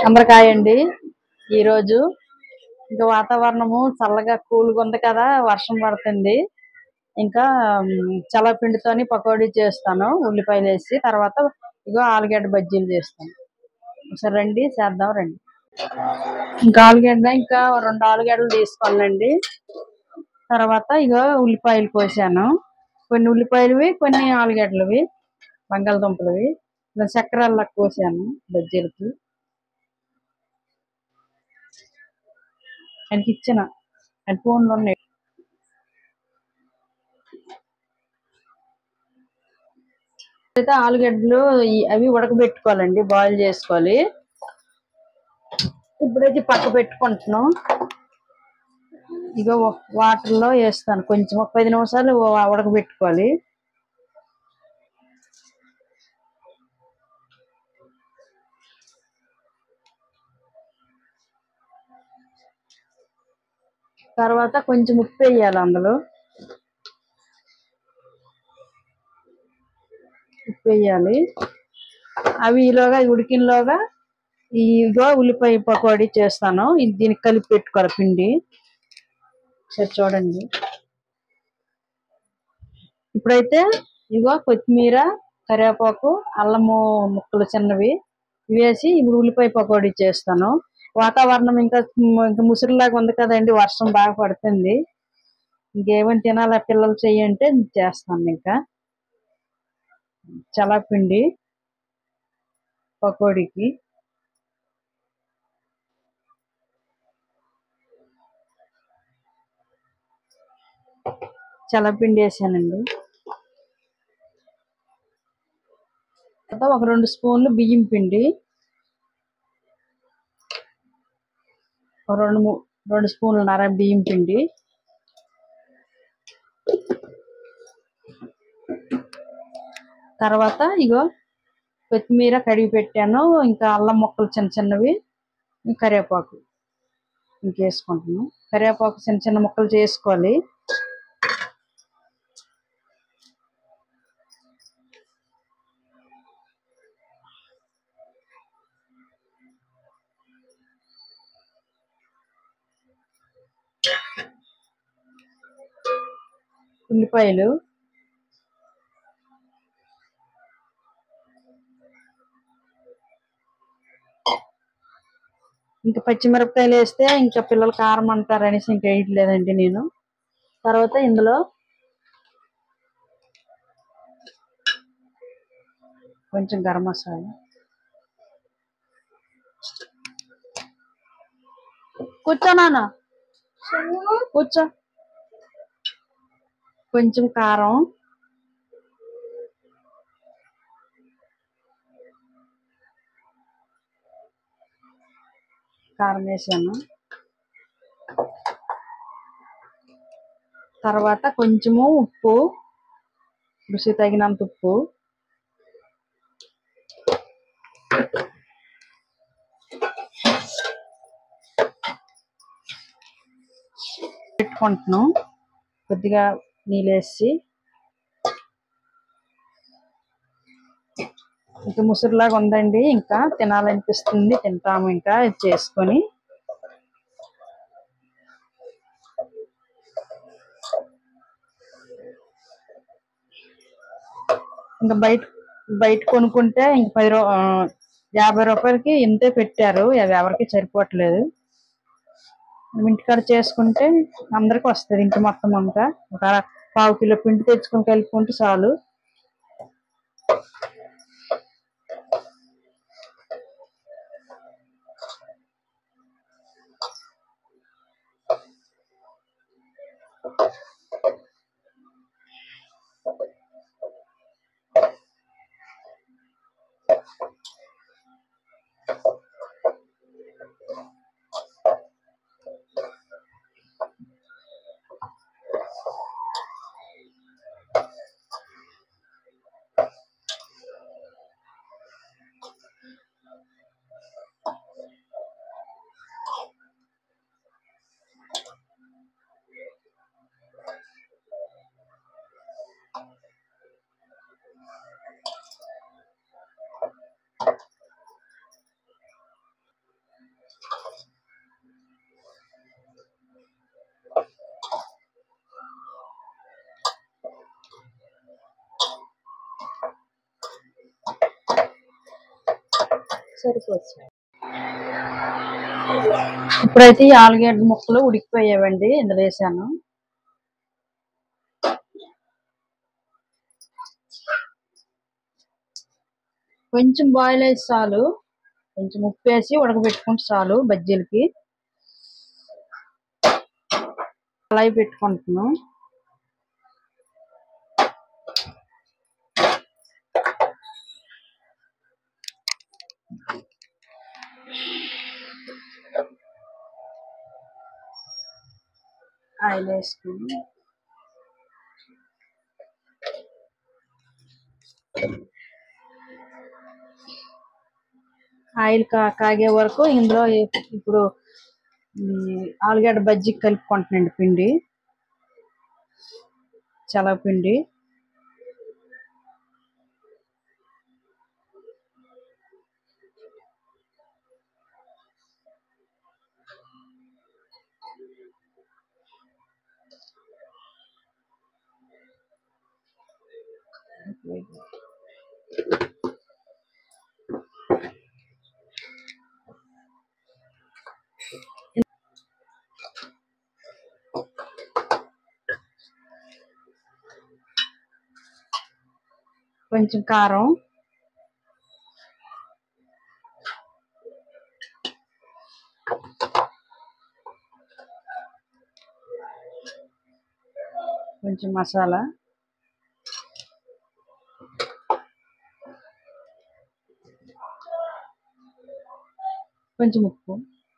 అందరికాయ అండి. ఈరోజు ఇంకా వాతావరణము చల్లగా కూల్గా ఉంది కదా, వర్షం పడుతుంది. ఇంకా చల్లపిండితోని పకోడీ చేస్తాను, ఉల్లిపాయలు వేసి. తర్వాత ఇగో ఆలుగడ్డ బజ్జీలు చేస్తాను. ఒకసారి రండి, చేద్దాం రండి. ఇంకా ఆలుగడ్డ, ఇంకా 2 ఆలుగడ్డలు తీసుకోవాలండి. తర్వాత ఇగో ఉల్లిపాయలు కోసాను, కొన్ని ఉల్లిపాయలువి, కొన్ని ఆలుగడ్డలవి, బంగాళదుంపలవి. చక్రాలకు కోసాను బజ్జీలకి. ఆయనకి ఇచ్చిన ఆయన ఫోన్లో ఉన్నాయి. అయితే ఆలుగడ్డలు అవి ఉడకబెట్టుకోవాలండి, బాయిల్ చేసుకోవాలి. ఇప్పుడైతే పక్క పెట్టుకుంటున్నాం. ఇగో వాటర్లో వేస్తాను కొంచెం, ఒక 10 నిమిషాలు ఉడకబెట్టుకోవాలి. తర్వాత కొంచెం ఉప్పు వేయాలి, అందులో ఉప్పు వేయాలి. అవి ఈలోగా ఉడికినలోగా ఇగో ఉల్లిపాయ పకోడీ చేస్తాను. దీనికి కలిపి పెట్టుకోవాలి పిండి. సరే చూడండి. ఇప్పుడైతే ఇగో కొత్తిమీర, కరివేపాకు, అల్లము ముక్కలు చిన్నవి వేసి ఇప్పుడు ఉల్లిపాయ పకోడీ చేస్తాను. వాతావరణం ఇంకా ముసురులాగా ఉంది కదండి, వర్షం బాగా పడుతుంది. ఇంకేమని తినాలా పిల్లలు చెయ్యంటే చేస్తాను. ఇంకా చల్లపిండి పకోడీకి చల్లపిండి వేసానండి. ఒక 2 స్పూన్లు బియ్యం పిండి, 2 స్పూన్లున్నర బియ్యం పిండి, తర్వాత ఇగో కొత్తిమీర కడిగి పెట్టాను, ఇంకా అల్లం ముక్కలు చిన్న చిన్నవి, కరివేపాకు ఇంకేసుకుంటున్నాను. కరివేపాకు చిన్న చిన్న ముక్కలు చేసుకోవాలి. ఉల్లిపాయలు, ఇంకా పచ్చిమిరపకాయలు వేస్తే ఇంకా పిల్లలు కారం అంటారనేసి ఇంకా వేయట్లేదండి నేను. తర్వాత ఇందులో కొంచెం గరం మసాలా, కూర్చో నాన్న కూర్చో, కొంచెం కారం, వేసాను. తర్వాత కొంచెము ఉప్పు, రుచి తగినంత ఉప్పు, పెట్టుకుంటున్నాం. కొద్దిగా నీళ్ళేసి ఇంకా ముసురులాగా ఉందండి, ఇంకా తినాలనిపిస్తుంది, తింటాము ఇంకా ఇది చేసుకొని. ఇంకా బయట కొనుక్కుంటే ఇంక 50 రూపాయలకి ఇంతే పెట్టారు. అవి ఎవరికి సరిపోవట్లేదు. ఇంటికాడ చేసుకుంటే అందరికి వస్తుంది. ఇంటి మొత్తం అంతా ఒక 1/2 కిలో పిండి తెచ్చుకొని కలుపుకుంటే చాలు. సరిపోవచ్చు. ఇప్పుడైతే ఈ ఆలుగడ్డ ముక్కలు ఉడికిపోయావండి, ఇందులో వేసాను. కొంచెం బాయిల్ అయితే చాలు, కొంచెం ఉప్పు వేసి ఉడకబెట్టుకుంటే చాలు. బజ్జీలకి కళాయి పెట్టుకుంటున్నాం. ఆయిల్ వేసుకుని ఆయిల్ కాగే వరకు ఇందులో ఇప్పుడు ఆలుగడ్డ బజ్జీ కలుపుకుంటున్నాండి పిండి, శనగపిండి. కొంచెం కారం, కొంచెం మసాలా, కొంచెం ఉప్పు.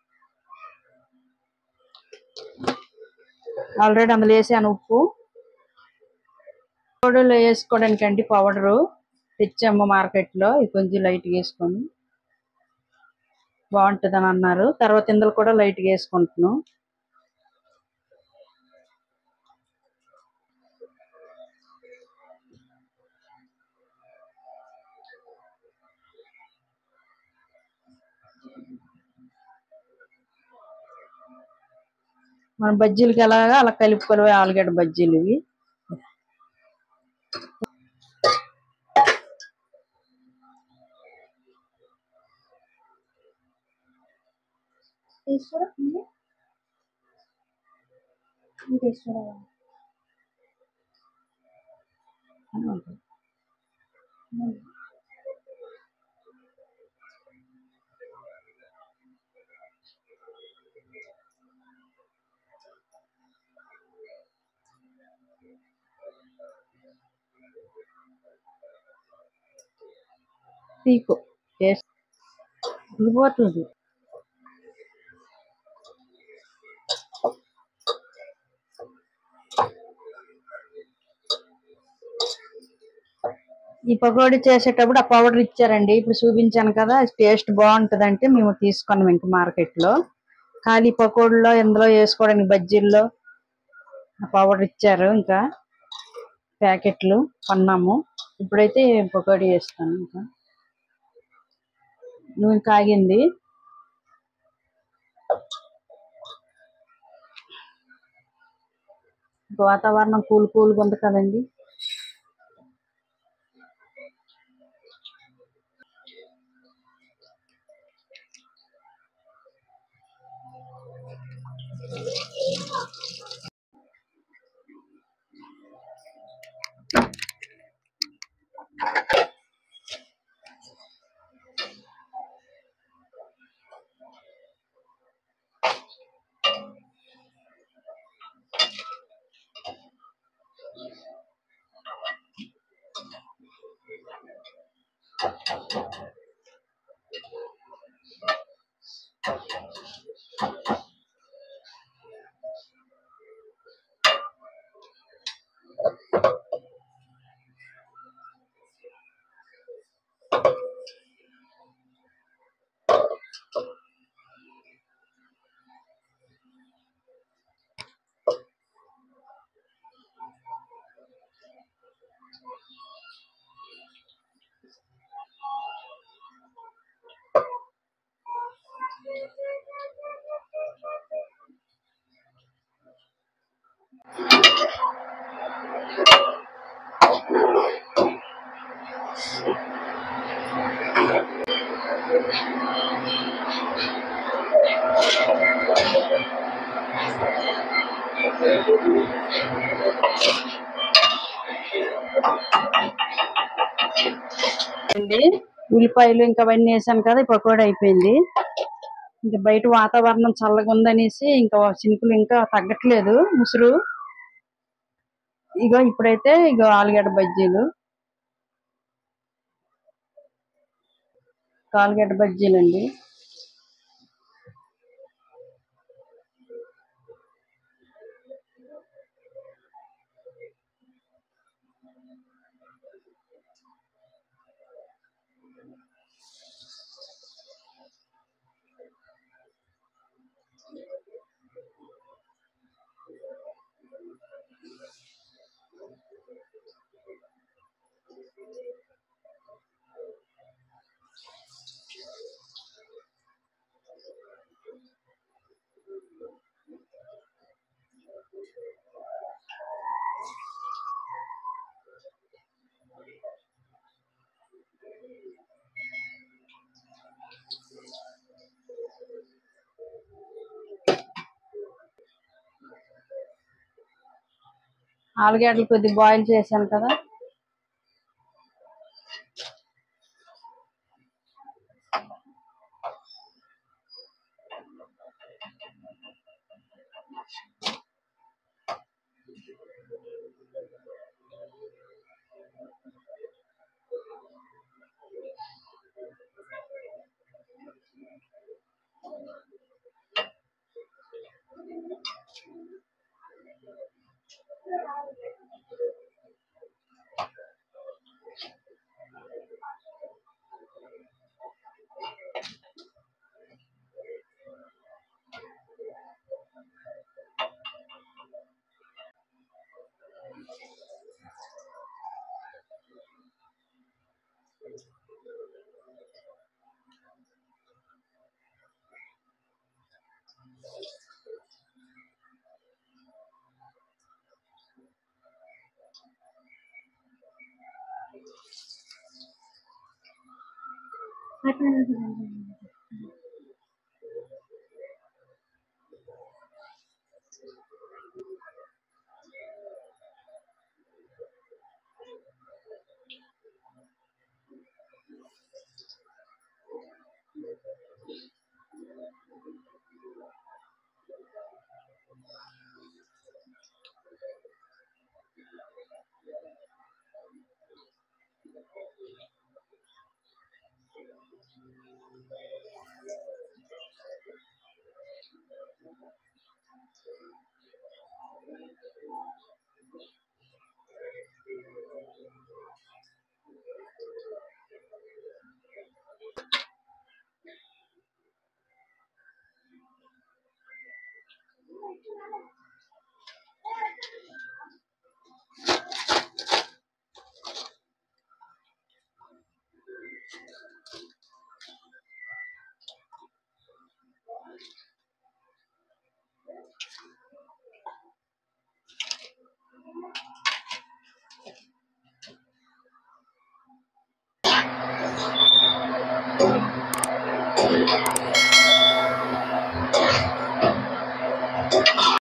ఆల్రెడీ అందులో వేసాను ఉప్పు. పౌడర్లో వేసుకోవడానికి అండి పౌడరు తెచ్చాము మార్కెట్లో. ఇది కొంచెం లైట్గా వేసుకొని బాగుంటుందని అన్నారు. తర్వాత ఇందులో కూడా లైట్గా వేసుకుంటున్నాం. మన బజ్జీలకి ఎలాగా అలా కలుపుకొని ఆలుగడ్డ బజ్జీలు ఇవి. తీకు టేస్ట్ ఇదిపోతుంది. ఈ పకోడీ చేసేటప్పుడు ఆ పౌడర్ ఇచ్చారండి, ఇప్పుడు చూపించాను కదా, టేస్ట్ బాగుంటుంది అంటే మేము తీసుకున్నాం ఇంక మార్కెట్లో. ఖాళీ పకోడీలో ఇందులో వేసుకోవడానికి బజ్జీల్లో ఆ పౌడర్ ఇచ్చారు, ఇంకా ప్యాకెట్లు కొన్నాము. ఇప్పుడైతే పకోడీ వేస్తాను. ఇంకా నూనె కాగింది. వాతావరణం కూల్గా ఉంది కదండి. అండి ఉల్లిపాయలు ఇంకా అవన్నీ వేసాను కదా, ఈ పకోడీ అయిపోయింది. ఇంకా బయట వాతావరణం చల్లగా ఉందనేసి ఇంకా చినుకులు ఇంకా తగ్గట్లేదు ముసురు. ఇగో ఇప్పుడైతే ఇగో ఆలుగడ్డ బజ్జీలు, ఆలుగడ్డ బజ్జీలండి. ఆలుగడ్డలు కొద్దిగా బాయిల్ చేశాను కదా,